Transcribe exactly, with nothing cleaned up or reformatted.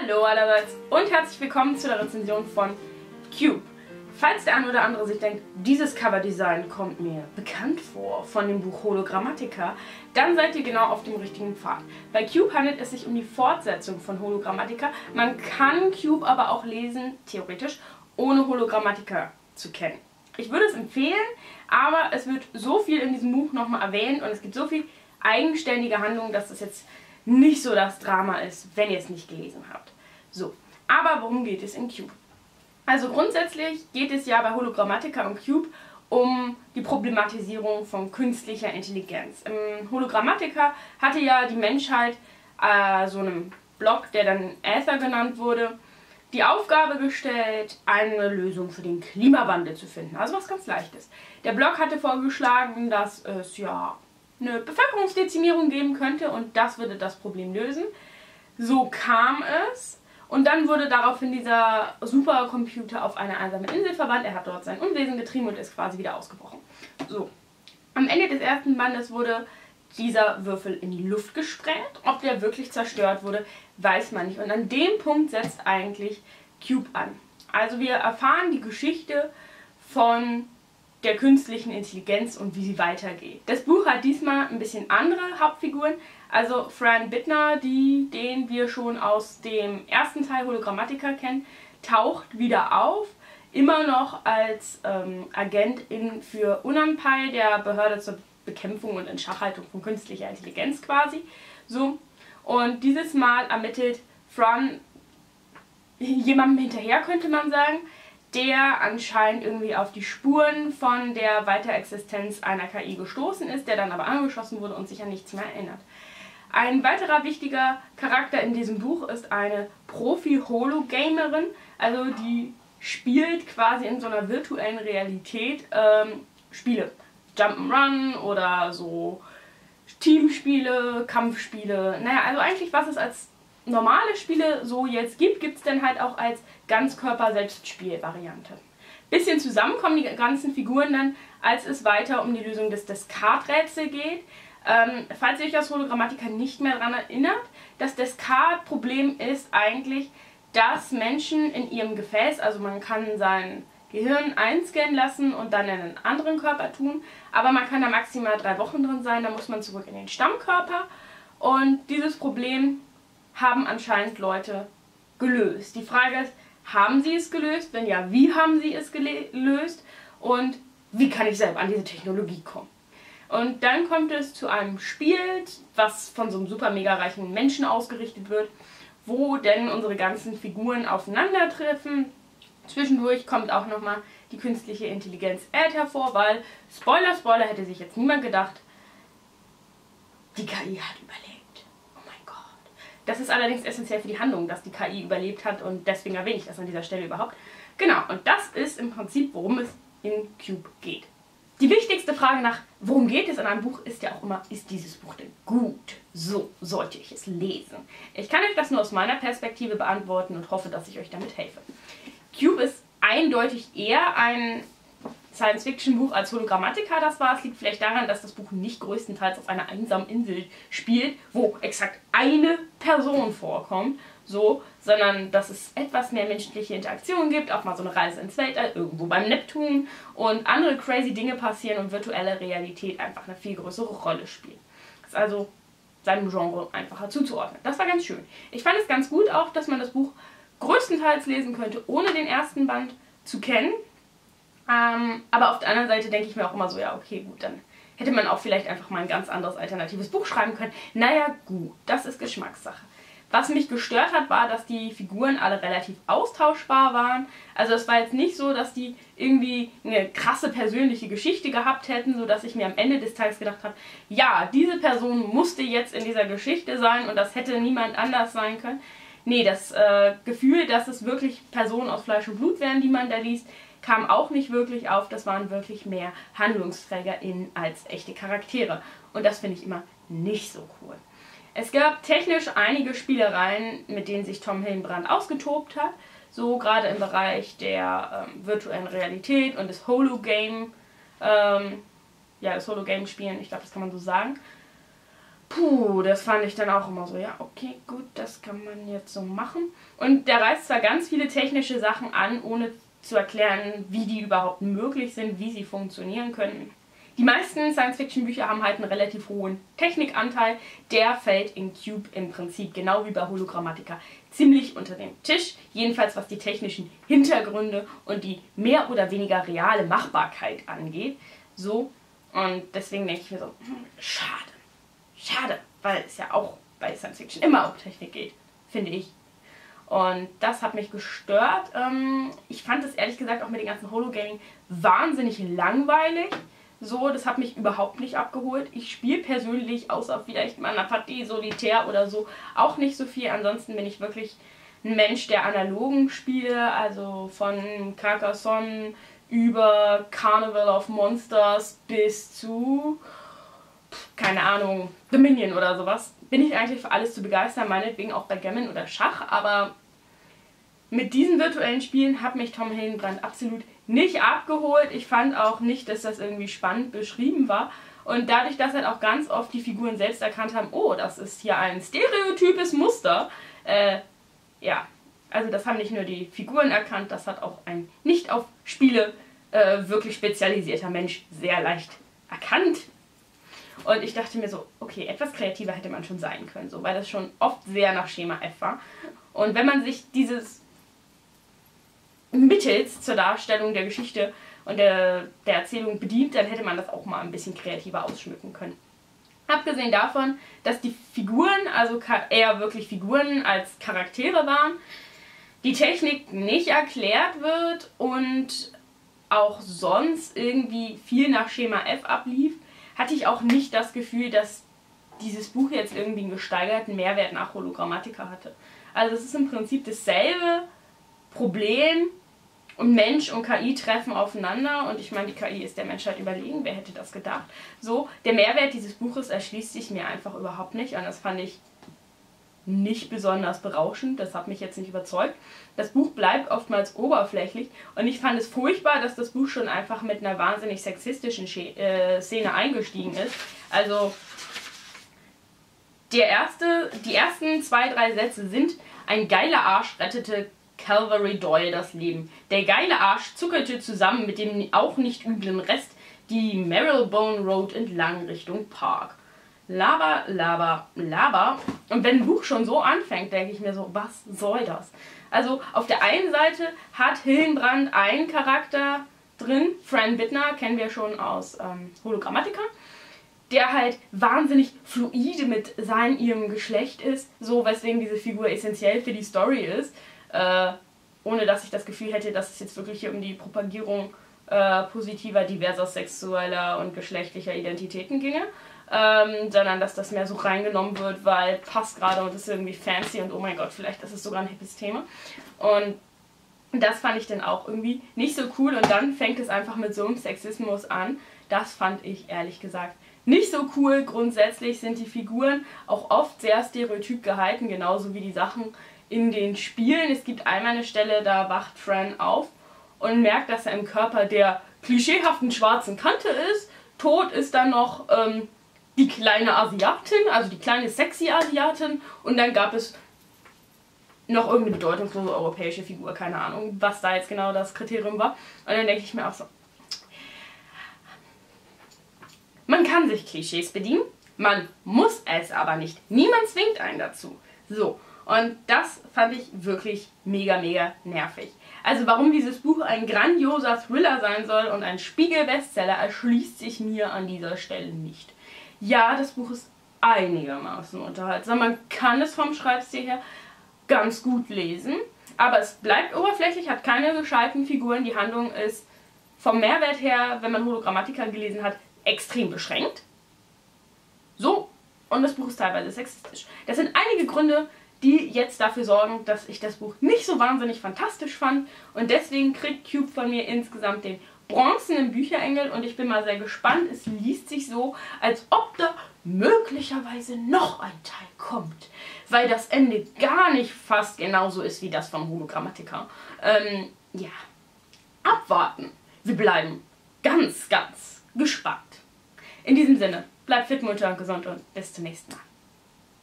Hallo allerseits und herzlich willkommen zu der Rezension von Cube. Falls der ein oder andere sich denkt, dieses Coverdesign kommt mir bekannt vor von dem Buch Hologrammatica, dann seid ihr genau auf dem richtigen Pfad. Bei Cube handelt es sich um die Fortsetzung von Hologrammatica. Man kann Cube aber auch lesen, theoretisch, ohne Hologrammatica zu kennen. Ich würde es empfehlen, aber es wird so viel in diesem Buch nochmal erwähnt und es gibt so viel eigenständige Handlungen, dass das jetzt nicht so das Drama ist, wenn ihr es nicht gelesen habt. So, aber worum geht es in Cube? Also grundsätzlich geht es ja bei Hologrammatica und Cube um die Problematisierung von künstlicher Intelligenz. Im Hologrammatica hatte ja die Menschheit äh, so einem Block, der dann Aether genannt wurde, die Aufgabe gestellt, eine Lösung für den Klimawandel zu finden. Also was ganz Leichtes. Der Block hatte vorgeschlagen, dass es ja eine Bevölkerungsdezimierung geben könnte und das würde das Problem lösen. So kam es und dann wurde daraufhin dieser Supercomputer auf eine einsame Insel verbannt. Er hat dort sein Unwesen getrieben und ist quasi wieder ausgebrochen. So. Am Ende des ersten Bandes wurde dieser Würfel in die Luft gesprengt. Ob der wirklich zerstört wurde, weiß man nicht. Und an dem Punkt setzt eigentlich Cube an. Also wir erfahren die Geschichte von der künstlichen Intelligenz und wie sie weitergeht. Das Buch hat diesmal ein bisschen andere Hauptfiguren. Also Fran Bittner, die, den wir schon aus dem ersten Teil Hologrammatica kennen, taucht wieder auf. Immer noch als ähm, Agentin für UNAMPI, der Behörde zur Bekämpfung und Inschachhaltung von künstlicher Intelligenz quasi. So. Und dieses Mal ermittelt Fran jemandem hinterher, könnte man sagen, der anscheinend irgendwie auf die Spuren von der Weiterexistenz einer K I gestoßen ist, der dann aber angeschossen wurde und sich an nichts mehr erinnert. Ein weiterer wichtiger Charakter in diesem Buch ist eine Profi-Hologamerin, also die spielt quasi in so einer virtuellen Realität ähm, Spiele. Jump'n'Run oder so Teamspiele, Kampfspiele, naja, also eigentlich was es als normale Spiele so jetzt gibt, gibt es dann halt auch als Ganzkörper-Selbstspiel-Variante. Bisschen zusammen kommen die ganzen Figuren dann, als es weiter um die Lösung des Descartes-Rätsels geht. Ähm, falls ihr euch aus Hologrammatica nicht mehr daran erinnert, das Descartes-Problem ist eigentlich, dass Menschen in ihrem Gefäß, also man kann sein Gehirn einscannen lassen und dann in einen anderen Körper tun, aber man kann da maximal drei Wochen drin sein, dann muss man zurück in den Stammkörper und dieses Problem haben anscheinend Leute gelöst. Die Frage ist, haben sie es gelöst? Wenn ja, wie haben sie es gelöst? Und wie kann ich selber an diese Technologie kommen? Und dann kommt es zu einem Spiel, was von so einem super mega reichen Menschen ausgerichtet wird, wo denn unsere ganzen Figuren aufeinandertreffen. Zwischendurch kommt auch nochmal die künstliche Intelligenz Aether vor, weil, Spoiler, Spoiler, hätte sich jetzt niemand gedacht, die K I hat überlebt. Das ist allerdings essentiell für die Handlung, dass die K I überlebt hat und deswegen erwähne ich das an dieser Stelle überhaupt. Genau, und das ist im Prinzip, worum es in Cube geht. Die wichtigste Frage nach, worum geht es in einem Buch, ist ja auch immer, ist dieses Buch denn gut? So sollte ich es lesen. Ich kann euch das nur aus meiner Perspektive beantworten und hoffe, dass ich euch damit helfe. Cube ist eindeutig eher ein Science-Fiction-Buch als Hologrammatica das war. Es liegt vielleicht daran, dass das Buch nicht größtenteils auf einer einsamen Insel spielt, wo exakt eine Person vorkommt, so, sondern dass es etwas mehr menschliche Interaktion gibt, auch mal so eine Reise ins Weltall, irgendwo beim Neptun und andere crazy Dinge passieren und virtuelle Realität einfach eine viel größere Rolle spielt. Das ist also seinem Genre einfacher zuzuordnen. Das war ganz schön. Ich fand es ganz gut auch, dass man das Buch größtenteils lesen könnte, ohne den ersten Band zu kennen. Ähm, aber auf der anderen Seite denke ich mir auch immer so, ja okay, gut, dann hätte man auch vielleicht einfach mal ein ganz anderes alternatives Buch schreiben können. Naja gut, das ist Geschmackssache. Was mich gestört hat, war, dass die Figuren alle relativ austauschbar waren. Also es war jetzt nicht so, dass die irgendwie eine krasse persönliche Geschichte gehabt hätten, sodass ich mir am Ende des Tages gedacht habe, ja, diese Person musste jetzt in dieser Geschichte sein und das hätte niemand anders sein können. Nee, das äh, Gefühl, dass es wirklich Personen aus Fleisch und Blut wären, die man da liest, kam auch nicht wirklich auf. Das waren wirklich mehr HandlungsträgerInnen als echte Charaktere. Und das finde ich immer nicht so cool. Es gab technisch einige Spielereien, mit denen sich Tom Hillenbrand ausgetobt hat. So gerade im Bereich der ähm, virtuellen Realität und des Hologame, ähm, ja, das Hologame-Spielen, ich glaube, das kann man so sagen. Puh, das fand ich dann auch immer so, ja, okay, gut, das kann man jetzt so machen. Und der reißt zwar ganz viele technische Sachen an, ohne zu erklären, wie die überhaupt möglich sind, wie sie funktionieren können. Die meisten Science-Fiction-Bücher haben halt einen relativ hohen Technikanteil. Der fällt in Cube im Prinzip, genau wie bei Hologrammatica, ziemlich unter den Tisch. Jedenfalls was die technischen Hintergründe und die mehr oder weniger reale Machbarkeit angeht. So, und deswegen denke ich mir so, hm, schade. Schade, weil es ja auch bei Science-Fiction immer um Technik geht, finde ich. Und das hat mich gestört. Ich fand es ehrlich gesagt auch mit dem ganzen Hologaming wahnsinnig langweilig. So, das hat mich überhaupt nicht abgeholt. Ich spiele persönlich, außer vielleicht mal einer Partie Solitär oder so, auch nicht so viel. Ansonsten bin ich wirklich ein Mensch der analogen Spiele, also von Carcassonne über Carnival of Monsters bis zu, keine Ahnung, Dominion oder sowas. Bin ich eigentlich für alles zu begeistern, meinetwegen auch bei Gammon oder Schach, aber mit diesen virtuellen Spielen hat mich Tom Hillenbrand absolut nicht abgeholt. Ich fand auch nicht, dass das irgendwie spannend beschrieben war. Und dadurch, dass halt auch ganz oft die Figuren selbst erkannt haben, oh, das ist hier ein stereotypes Muster. Äh, ja, also das haben nicht nur die Figuren erkannt, das hat auch ein nicht auf Spiele äh, wirklich spezialisierter Mensch sehr leicht erkannt. Und ich dachte mir so, okay, etwas kreativer hätte man schon sein können, so, weil das schon oft sehr nach Schema F war. Und wenn man sich dieses mittels zur Darstellung der Geschichte und der, der Erzählung bedient, dann hätte man das auch mal ein bisschen kreativer ausschmücken können. Abgesehen davon, dass die Figuren, also eher wirklich Figuren als Charaktere waren, die Technik nicht erklärt wird und auch sonst irgendwie viel nach Schema F ablief, hatte ich auch nicht das Gefühl, dass dieses Buch jetzt irgendwie einen gesteigerten Mehrwert nach Hologrammatica hatte. Also es ist im Prinzip dasselbe Problem und Mensch und K I treffen aufeinander und ich meine, die K I ist der Menschheit überlegen, wer hätte das gedacht? So, der Mehrwert dieses Buches erschließt sich mir einfach überhaupt nicht und das fand ich nicht besonders berauschend, das hat mich jetzt nicht überzeugt. Das Buch bleibt oftmals oberflächlich und ich fand es furchtbar, dass das Buch schon einfach mit einer wahnsinnig sexistischen Szene eingestiegen ist. Also der erste, die ersten zwei, drei Sätze sind: Ein geiler Arsch rettete Calvary Doyle das Leben. Der geile Arsch zuckerte zusammen mit dem auch nicht üblen Rest die Marylebone Road entlang Richtung Park. Laber, laber, laber. Und wenn ein Buch schon so anfängt, denke ich mir so, was soll das? Also auf der einen Seite hat Hillenbrand einen Charakter drin, Fran Bittner, kennen wir schon aus ähm, Hologrammatica, der halt wahnsinnig fluide mit seinem, ihrem Geschlecht ist, so weswegen diese Figur essentiell für die Story ist, äh, ohne dass ich das Gefühl hätte, dass es jetzt wirklich hier um die Propagierung äh, positiver, diverser, sexueller und geschlechtlicher Identitäten ginge, ähm, sondern dass das mehr so reingenommen wird, weil passt gerade und ist irgendwie fancy und oh mein Gott, vielleicht ist es sogar ein hippes Thema. Und das fand ich dann auch irgendwie nicht so cool und dann fängt es einfach mit so einem Sexismus an. Das fand ich ehrlich gesagt nicht so cool. Grundsätzlich sind die Figuren auch oft sehr stereotyp gehalten, genauso wie die Sachen in den Spielen. Es gibt einmal eine Stelle, da wacht Fran auf und merkt, dass er im Körper der klischeehaften schwarzen Kante ist. Tot ist dann noch ähm, die kleine Asiatin, also die kleine sexy Asiatin. Und dann gab es noch irgendeine bedeutungslose europäische Figur, keine Ahnung, was da jetzt genau das Kriterium war. Und dann denke ich mir auch so, man kann sich Klischees bedienen, man muss es aber nicht. Niemand zwingt einen dazu. So, und das fand ich wirklich mega, mega nervig. Also warum dieses Buch ein grandioser Thriller sein soll und ein Spiegel-Bestseller, erschließt sich mir an dieser Stelle nicht. Ja, das Buch ist einigermaßen unterhaltsam. Man kann es vom Schreibstil her ganz gut lesen, aber es bleibt oberflächlich, hat keine gescheiten Figuren. Die Handlung ist vom Mehrwert her, wenn man Hologrammatica gelesen hat, extrem beschränkt. So, und das Buch ist teilweise sexistisch. Das sind einige Gründe, die jetzt dafür sorgen, dass ich das Buch nicht so wahnsinnig fantastisch fand. Und deswegen kriegt Cube von mir insgesamt den bronzenen Bücherengel. Und ich bin mal sehr gespannt. Es liest sich so, als ob da möglicherweise noch ein Teil kommt. Weil das Ende gar nicht fast genauso ist wie das von Hologrammatica. Ähm, ja, abwarten. Wir bleiben ganz, ganz gespannt. In diesem Sinne. bleibt fit, munter und gesund und bis zum nächsten Mal.